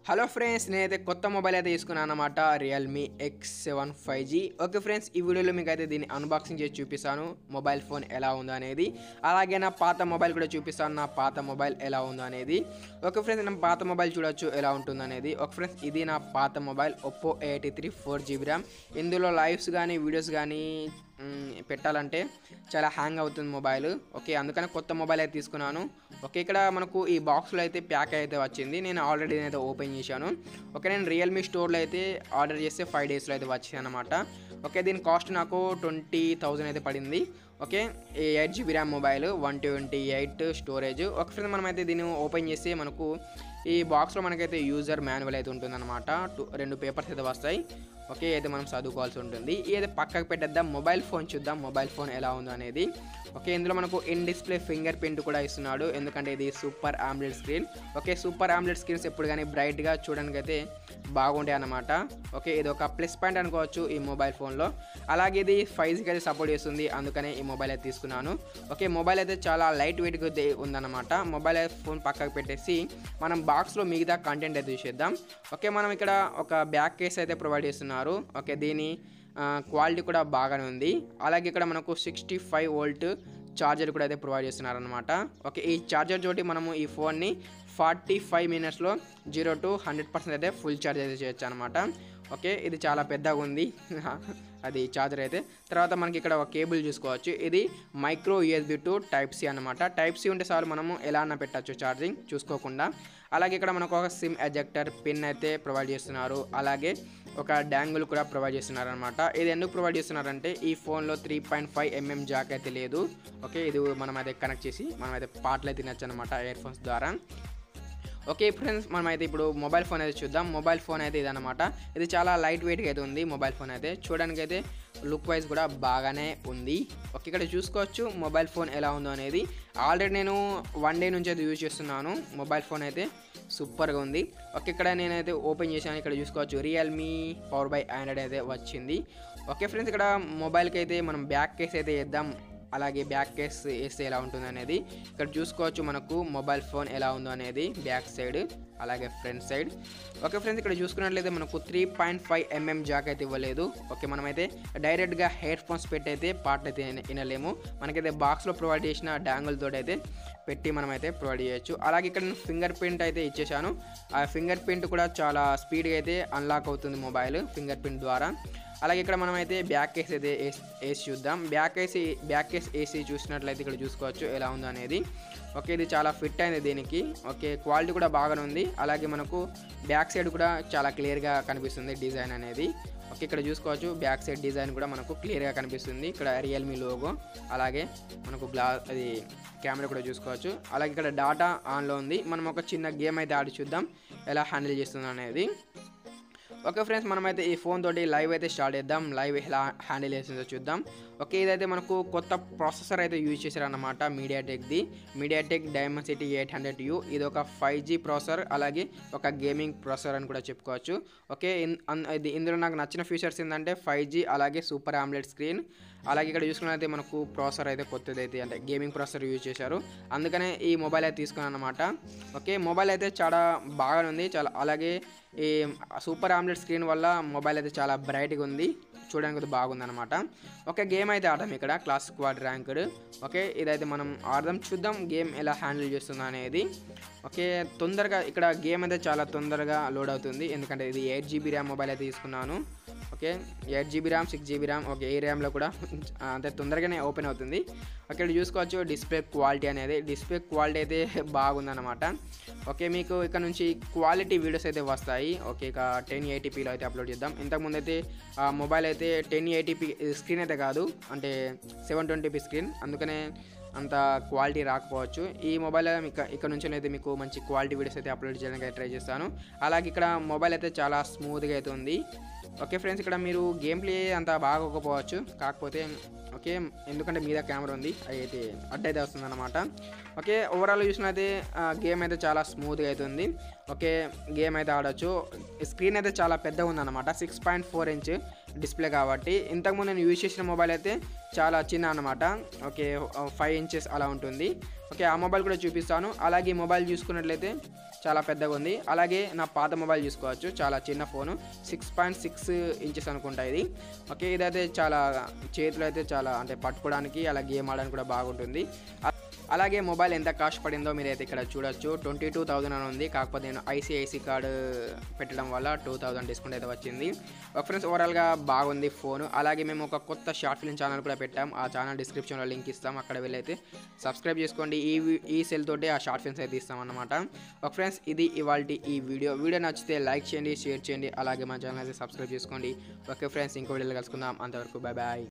Hello friends, నేనైతే కొత్త mobile అయితే తీసుకున్నాను అనమాట. Realme X7 5G. Okay friends, ఈ వీడియోలో మీకు అయితే దీన్ని అన్బాక్సింగ్ చేసి చూపిస్తాను, మొబైల్ ఫోన్ ఎలా ఉందో అనేది. అలాగే నా పాత మొబైల్ కూడా చూపిస్తాను, నా పాత మొబైల్ ఎలా ఉందో అనేది. ఓకే ఫ్రెండ్స్, నా పాత మొబైల్ చూడొచ్చు ఎలా ఉంటుంది అనేది. ఓకే ఫ్రెండ్స్, ఇది నా పాత mobile Oppo A83 4GB RAM. ఇందులో లైవ్స్ కానీ వీడియోస్ కానీ పెట్టాలంటే చాలా హ్యాంగ్ అవుతుంది మొబైల్. ఓకే, అందుకని కొత్త మొబైల్ అయితే తీసుకున్నాను. ఓకే, ఇక్కడ మనకు ఈ బాక్స్లో అయితే ప్యాక్ అయితే వచ్చింది. నేను ఆల్రెడీ అయితే ఓపెన్ చేశాను. ఓకే, నేను రియల్మీ స్టోర్లో అయితే ఆర్డర్ చేస్తే 5 డేస్లో అయితే వచ్చింది అనమాట. ఓకే, దీని కాస్ట్ నాకు 20,000 అయితే పడింది. Okay, 8GB RAM mobile, 128 storage. ఒక ఫ్రెండ్ మనమైతే దీన్ని ఓపెన్ చేసి మనకు ఈ బాక్స్లో మనకైతే యూజర్ మాన్యువల్ అయితే ఉంటుందన్నమాట. 2 పేపర్స్ అయితే వస్తాయి. ఓకే, అయితే మనం చదువుకోవాల్సి ఉంటుంది. ఇది పక్కకు పెట్టేద్దాం, మొబైల్ ఫోన్ చూద్దాం, మొబైల్ ఫోన్ ఎలా ఉందో అనేది. ఓకే, ఇందులో మనకు ఇన్ డిస్ప్లే ఫింగర్ ప్రింట్ కూడా ఇస్తున్నాడు, ఎందుకంటే ఇది super AMOLED screen. Okay, super AMOLED screens ఎప్పుడు కానీ బ్రైట్గా చూడడానికి అయితే బాగుంటాయి అన్నమాట. ఓకే, ఇది ఒక ప్లస్ పాయింట్ అనుకోవచ్చు ఈ మొబైల్ ఫోన్లో. అలాగే ఇది 5Gకి అయితే సపోర్ట్ చేస్తుంది, అందుకనే ఈ మొబైల్ అయితే తీసుకున్నాను. ఓకే, మొబైల్ అయితే చాలా లైట్ వెయిట్గా ఉందన్నమాట. మొబైల్ ఫోన్ పక్కకు పెట్టేసి మనం బాక్స్లో మిగతా కంటెంట్ అయితే చూసేద్దాం. ఓకే, మనం ఇక్కడ ఒక బ్యాక్ కేస్ అయితే ప్రొవైడ్ చేస్తున్నాం. ఓకే, దీని క్వాలిటీ కూడా బాగానే ఉంది. అలాగే ఇక్కడ మనకు 65 వోల్ట్ ఛార్జర్ కూడా అయితే ప్రొవైడ్ చేస్తున్నారనమాట. ఓకే, ఈ ఛార్జర్ తోటి మనము ఈ ఫోన్ని 45 మినిట్స్లో 0 to 100% అయితే ఫుల్ ఛార్జ్ అయితే చేయొచ్చు అనమాట. ఓకే, ఇది చాలా పెద్దగా ఉంది అది ఛార్జర్ అయితే. తర్వాత మనకి ఇక్కడ ఒక కేబుల్ చూసుకోవచ్చు, ఇది మైక్రో USB to Type-C అనమాట. Type-C ఉంటే చాలు మనము ఎలా అన్నా పెట్టచ్చు ఛార్జింగ్ చూసుకోకుండా. అలాగే ఇక్కడ మనకు ఒక సిమ్ ఎజెక్టర్ పిన్ అయితే ప్రొవైడ్ చేస్తున్నారు. అలాగే ఒక డాంగిల్ కూడా ప్రొవైడ్ చేస్తున్నారు అనమాట. ఇది ఎందుకు ప్రొవైడ్ చేస్తున్నారంటే ఈ ఫోన్లో 3.5mm జాక్ అయితే లేదు. ఓకే, ఇది మనం అయితే కనెక్ట్ చేసి మనమైతే పాటలు అయితే తినచ్చు అనమాట ఇయర్ ఫోన్స్ ద్వారా. ఓకే ఫ్రెండ్స్, మనమైతే ఇప్పుడు మొబైల్ ఫోన్ అయితే చూద్దాం. మొబైల్ ఫోన్ అయితే ఇదనమాట. ఇది చాలా లైట్ వెయిట్గా అయితే ఉంది మొబైల్ ఫోన్ అయితే. చూడడానికి అయితే లుక్ వైజ్ కూడా బాగానే ఉంది. ఓకే, ఇక్కడ చూసుకోవచ్చు మొబైల్ ఫోన్ ఎలా ఉందో అనేది. ఆల్రెడీ నేను 1 డే నుంచి అయితే యూజ్ చేస్తున్నాను. మొబైల్ ఫోన్ అయితే సూపర్గా ఉంది. ఓకే, ఇక్కడ నేనైతే ఓపెన్ చేశాను. ఇక్కడ చూసుకోవచ్చు రియల్మీ పవర్ బై ఆండ్రాయిడ్ అయితే వచ్చింది. ఓకే ఫ్రెండ్స్, ఇక్కడ మొబైల్కి అయితే మనం బ్యాక్ కేస్ అయితే వేద్దాం. అలాగే బ్యాక్ కేస్ వేస్తే ఎలా ఉంటుంది అనేది ఇక్కడ చూసుకోవచ్చు. మనకు మొబైల్ ఫోన్ ఎలా ఉందో అనేది బ్యాక్ సైడ్ అలాగే ఫ్రంట్ సైడ్. ఓకే ఫ్రెండ్స్, ఇక్కడ చూసుకున్నట్లయితే మనకు 3.5mm జాక్ అయితే ఇవ్వలేదు. ఓకే, మనమైతే డైరెక్ట్గా హెడ్ ఫోన్స్ పెట్టి అయితే పాటలు అయితే వినలేము. మనకైతే బాక్స్లో ప్రొవైడ్ చేసిన డాంగిల్ తోటి అయితే పెట్టి మనమైతే ప్రొవైడ్ చేయొచ్చు. అలాగే ఇక్కడ నేను ఫింగర్ ప్రింట్ అయితే ఇచ్చేసాను. ఆ ఫింగర్ ప్రింట్ కూడా చాలా స్పీడ్గా అయితే అన్లాక్ అవుతుంది మొబైల్ ఫింగర్ ప్రింట్ ద్వారా. అలాగే ఇక్కడ మనమైతే బ్యాక్ కేస్ అయితే వేసి చూద్దాం. బ్యాక్ కేస్ వేసి చూసినట్లయితే ఇక్కడ చూసుకోవచ్చు ఎలా ఉందో అనేది. ఓకే, ఇది చాలా ఫిట్ అయింది దీనికి. ఓకే, క్వాలిటీ కూడా బాగానే ఉంది. అలాగే మనకు బ్యాక్ సైడ్ కూడా చాలా క్లియర్గా కనిపిస్తుంది డిజైన్ అనేది. ఓకే, ఇక్కడ చూసుకోవచ్చు బ్యాక్ సైడ్ డిజైన్ కూడా మనకు క్లియర్గా కనిపిస్తుంది. ఇక్కడ రియల్మీ లోగో, అలాగే మనకు అది కెమెరా కూడా చూసుకోవచ్చు. అలాగే ఇక్కడ డాటా ఆన్లో ఉంది. మనం ఒక చిన్న గేమ్ అయితే ఆడి చూద్దాం ఎలా హ్యాండిల్ చేస్తుంది అనేది. ఓకే ఫ్రెండ్స్, మనమైతే ఈ ఫోన్ తోటి లైవ్ అయితే స్టార్ట్ చేద్దాం. లైవ్ ఎలా హ్యాండిల్ చేస్తుందో చూద్దాం. ఓకే, ఇదైతే మనకు కొత్త ప్రాసెసర్ అయితే యూజ్ చేశారన్నమాట, మీడియాటెక్ డైమెన్సిటీ 800U. ఇది ఒక 5G ప్రాసెసర్, అలాగే ఒక గేమింగ్ ప్రాసెసర్ అని కూడా చెప్పుకోవచ్చు. ఓకే, ఇందులో నాకు నచ్చిన ఫీచర్స్ ఏంటంటే 5G, అలాగే సూపర్ ఆమ్లెట్ స్క్రీన్. అలాగే ఇక్కడ చూసుకున్నట్లయితే మనకు ప్రాసెసర్ అయితే కొత్తది అయితే అంటే గేమింగ్ ప్రాసెసర్ యూజ్ చేశారు, అందుకనే ఈ మొబైల్ అయితే తీసుకున్నాను అనమాట. ఓకే, మొబైల్ అయితే చాలా బాగానే ఉంది. అలాగే ఈ సూపర్ ఆమ్లెట్ స్క్రీన్ వల్ల మొబైల్ అయితే చాలా బ్రైట్గా ఉంది, చూడడానికి అయితే బాగుంది అనమాట. ఓకే, గేమ్ అయితే ఆడదాం ఇక్కడ, క్లాస్ స్క్వాడ్ ర్యాంక్డ్. ఓకే, ఇదైతే మనం ఆడదాం, చూద్దాం గేమ్ ఎలా హ్యాండిల్ చేస్తుందా అనేది. ఓకే, తొందరగా ఇక్కడ గేమ్ అయితే చాలా తొందరగా లోడ్ అవుతుంది, ఎందుకంటే ఇది 8GB ర్యామ్ మొబైల్ అయితే తీసుకున్నాను. Okay, 8GB RAM, 6GB RAM. Okay, ఈ ర్యామ్లో కూడా అంతే తొందరగానే ఓపెన్ అవుతుంది. అక్కడ చూసుకోవచ్చు డిస్ప్లే క్వాలిటీ అనేది. డిస్ప్లే క్వాలిటీ అయితే బాగుందన్నమాట. ఓకే, మీకు ఇక్కడ నుంచి క్వాలిటీ వీడియోస్ అయితే వస్తాయి. ఓకే, ఇక 1080pలో అయితే అప్లోడ్ చేద్దాం. ఇంతకుముందు అయితే మొబైల్ అయితే 1080p స్క్రీన్ అయితే కాదు, అంటే 720p స్క్రీన్, అందుకనే అంత క్వాలిటీ రాకపోవచ్చు. ఈ మొబైల్ ఇక్కడ నుంచి అయితే మీకు మంచి క్వాలిటీ వీడియోస్ అయితే అప్లోడ్ చేయడానికి ట్రై చేస్తాను. అలాగే ఇక్కడ మొబైల్ అయితే చాలా స్మూత్గా అయితే ఉంది. ఓకే ఫ్రెండ్స్, ఇక్కడ మీరు గేమ్ ప్లే అంత బాగోకపోవచ్చు, కాకపోతే ఓకే ఎందుకంటే మీద కెమెరా ఉంది, అయితే అడ్డైతే వస్తుంది అనమాట. ఓకే, ఓవరాల్ చూసినైతే గేమ్ అయితే చాలా స్మూత్గా అవుతుంది. ఓకే గేమ్ అయితే ఆడొచ్చు. స్క్రీన్ అయితే చాలా పెద్దగా ఉందన్నమాట, 6.4 ఇంచ్ డిస్ప్లే కాబట్టి. ఇంతకుముందు నేను యూజ్ చేసిన మొబైల్ అయితే చాలా చిన్న అన్నమాట, ఓకే 5 ఇంచెస్ అలా ఉంటుంది. ఓకే ఆ మొబైల్ కూడా చూపిస్తాను. అలాగే ఈ మొబైల్ చూసుకున్నట్లయితే చాలా పెద్దగా ఉంది. అలాగే నా పాత మొబైల్ చూసుకోవచ్చు, చాలా చిన్న ఫోను, 6.6 ఇంచెస్ అనుకుంటా ఇది. ఓకే ఇదైతే చాలా చేతిలో అయితే చాలా అంటే పట్టుకోవడానికి అలా గేమ్ ఆడడానికి కూడా బాగుంటుంది. అలాగే మొబైల్ ఎంత కాస్ట్ పడిందో మీరైతే ఇక్కడ చూడొచ్చు, 22,000 అని ఉంది. కాకపోతే నేను ఐసిఐసి కార్డు పెట్టడం వల్ల 2,000 డిస్కౌంట్ అయితే వచ్చింది. ఒక ఫ్రెండ్స్ ఓవరాల్గా బాగుంది ఫోను. అలాగే మేము ఒక కొత్త షార్ట్ ఫిల్మ్ ఛానల్ కూడా పెట్టాం, ఆ ఛానల్ డిస్క్రిప్షన్లో లింక్ ఇస్తాం, అక్కడ వెళ్ళైతే సబ్స్క్రైబ్ చేసుకోండి. ఈ సెల్ తోటి ఆ షార్ట్ ఫిల్మ్స్ అయితే ఇస్తాం అన్నమాట. ఒక ఫ్రెండ్స్ ఇది ఇవాల్టి ఈ వీడియో నచ్చితే లైక్ చేయండి, షేర్ చేయండి, అలాగే మా ఛానల్ అయితే సబ్స్క్రైబ్ చేసుకోండి. ఓకే ఫ్రెండ్స్ ఇంకో వీడియోలో కలుసుకుందాం, అంతవరకు బాయ్ బాయ్.